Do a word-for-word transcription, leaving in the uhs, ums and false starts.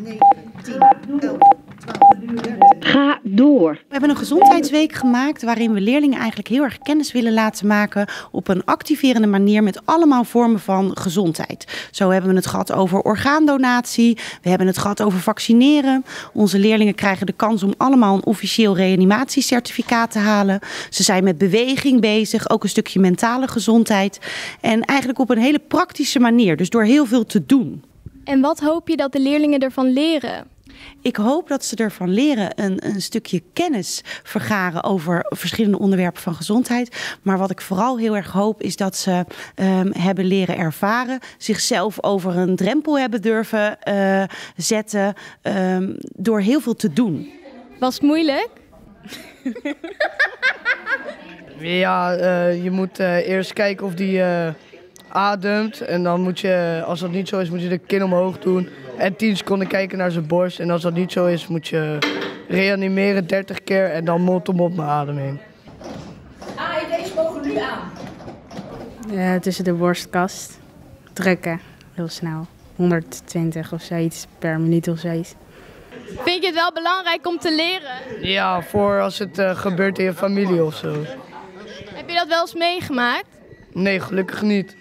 negen, tien, elf, twaalf, dertien. Ga door. We hebben een gezondheidsweek gemaakt waarin we leerlingen eigenlijk heel erg kennis willen laten maken op een activerende manier met allemaal vormen van gezondheid. Zo hebben we het gehad over orgaandonatie, we hebben het gehad over vaccineren. Onze leerlingen krijgen de kans om allemaal een officieel reanimatiecertificaat te halen. Ze zijn met beweging bezig, ook een stukje mentale gezondheid. En eigenlijk op een hele praktische manier, dus door heel veel te doen. En wat hoop je dat de leerlingen ervan leren? Ik hoop dat ze ervan leren een, een stukje kennis vergaren over verschillende onderwerpen van gezondheid. Maar wat ik vooral heel erg hoop is dat ze um, hebben leren ervaren, zichzelf over een drempel hebben durven uh, zetten um, door heel veel te doen. Was het moeilijk? Ja, uh, je moet uh, eerst kijken of die uh, ademt. En dan moet je, als dat niet zo is, moet je de kin omhoog doen. En tien seconden kijken naar zijn borst. En als dat niet zo is, moet je reanimeren dertig keer en dan mond-om-mond beademing. A E D's mogen nu aan. Uh, tussen de borstkast. Drukken, heel snel. honderdtwintig of zoiets per minuut of zoiets. Vind je het wel belangrijk om te leren? Ja, voor als het uh, gebeurt in je familie of zo. Heb je dat wel eens meegemaakt? Nee, gelukkig niet.